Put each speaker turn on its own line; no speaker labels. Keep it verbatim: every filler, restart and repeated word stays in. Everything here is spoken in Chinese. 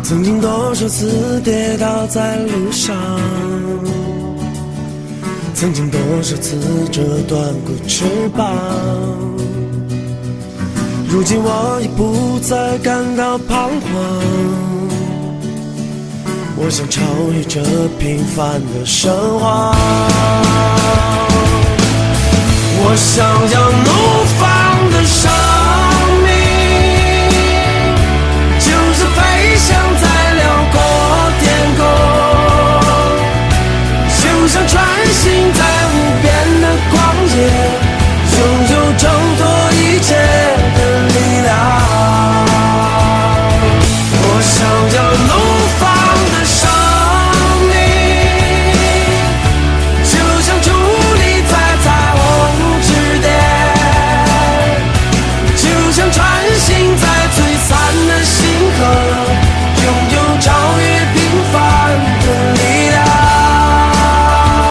曾经多少次跌倒在路上，曾经多少次折断过翅膀，如今我已不再感到彷徨。我想超越这平凡的生活，我想要怒放的生活。